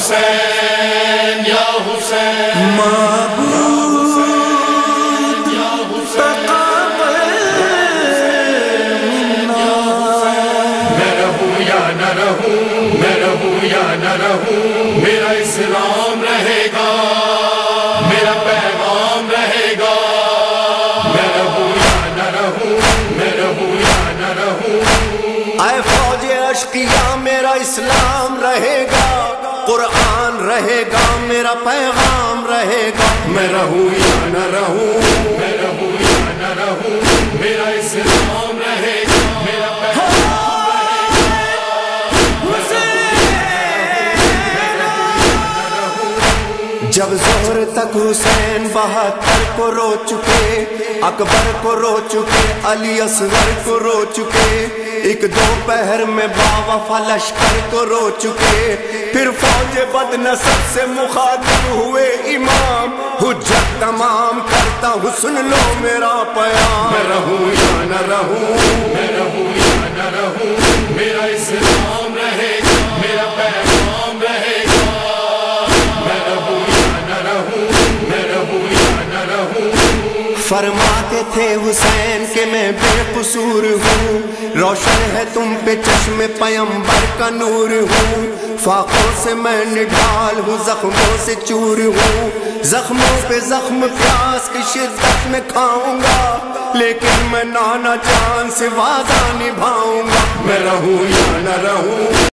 حسین یا حسین معبود یا تقبل منا میں رہوں یا نہ رہوں میں رہوں یا نہ رہوں میرا اسلام رہے گا میرا پیغام رہے گا میں رہوں یا نہ رہوں میں رہوں یا نہ رہوں اے فوج اشقیاء میرا اسلام رہے گا قرآن رہے گا میرا پیغام رہے گا میں رہوں یا نہ رہوں میں رہوں یا نہ رہوں میرا اسلام رہے گا میرا جب ظہر تک حسین 72 کو رو چکے اکبر کو رو چکے علی اصغر کو رو چکے ایک دوپہر میں باوفا لشکر کو رو چکے پھر فوج بد نصب سے مخاطب ہوئے امام حجت تمام کرتا ہوں سن لو میرا پیام میں رہوں یا نہ رہوں میں رہوں یا نہ رہوں میرا اسلام رہے گا میرا پیغام رہے گا میں رہوں یا نہ رہوں میں رہوں یا نہ رہوں فرماتے تھے حسین کہ میں بے قصور ہوں روشن ہے تم پہ چشم پیمبر کا نور ہوں فاقوں سے میں نڈھال ہوں زخموں سے چور ہوں زخموں پہ زخم پیاس کی شدت میں کھاؤں گا لیکن میں نانا جان سے وعدہ نبھاؤں گا میں رہوں یا نہ رہوں